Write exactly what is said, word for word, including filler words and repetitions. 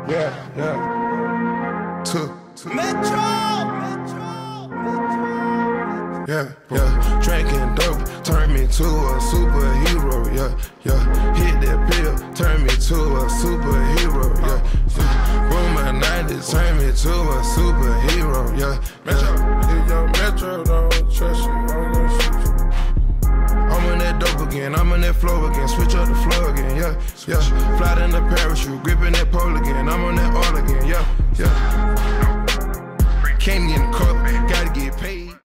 Yeah, yeah. Two, two. Metro! Metro! Metro! Yeah, yeah. Drinking dope turned me to a superhero. Yeah, yeah. Hit that pill, turned me to a superhero. Yeah, yeah. Boomer ninety turned me to a superhero. Yeah, Metro, yeah. if your Metro don't trust you, I'm gonna shoot you. I'm on that dope again, I'm on that flow again, switch up the flow again, yeah, yeah. Fly in the parachute, gripping that pole again, I'm on that all again, yeah, yeah. Can't get in the cup, gotta get paid.